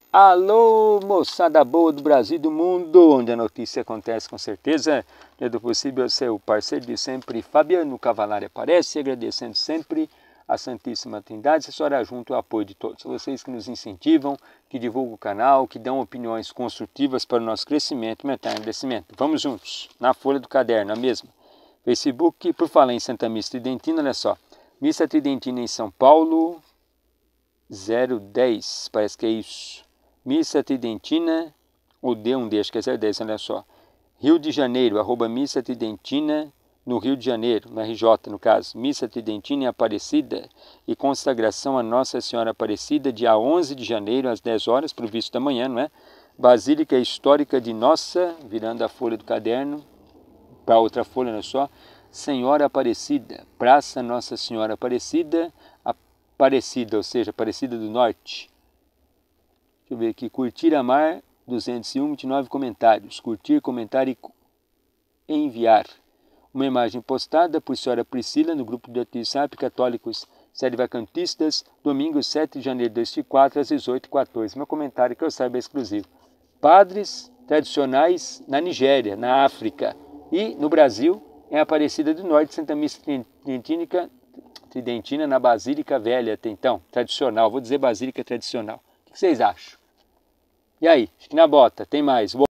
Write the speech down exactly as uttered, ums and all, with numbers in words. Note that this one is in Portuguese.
Alô, moçada boa do Brasil e do mundo, onde a notícia acontece com certeza. É do possível seu parceiro de sempre, Fabiano Cavalari aparece, agradecendo sempre a Santíssima Trindade, se estará junto ao apoio de todos. Vocês que nos incentivam, que divulgam o canal, que dão opiniões construtivas para o nosso crescimento e eterno crescimento. Vamos juntos, na folha do caderno, a mesma. Facebook, por falar em Santa Missa Tridentina, olha só. Missa Tridentina em São Paulo, zero dez, parece que é isso. Missa Tridentina, ou D um D, acho que é zero dez, olha só. Rio de Janeiro, arroba Missa Tridentina, no Rio de Janeiro, no R J no caso. Missa Tridentina em Aparecida e consagração a Nossa Senhora Aparecida, dia onze de janeiro, às dez horas, para o visto da manhã, não é? Basílica Histórica de Nossa, virando a folha do caderno, para outra folha, olha só. Senhora Aparecida, Praça Nossa Senhora Aparecida, Aparecida, ou seja, Aparecida do Norte. Deixa eu ver aqui, curtir, amar, duzentos e um, vinte e nove comentários. Curtir, comentar e enviar. Uma imagem postada por senhora Priscila no grupo do WhatsApp Católicos Serivacantistas, domingo sete de janeiro de dois mil e quatro, às dezoito e quatorze. Meu comentário que eu saiba é exclusivo. Padres tradicionais na Nigéria, na África e no Brasil, em Aparecida do Norte, Santa Missa Tridentina, Tridentina na Basílica Velha, até então, tradicional. Vou dizer Basílica tradicional. O que vocês acham? E aí? Acho que na bota, tem mais.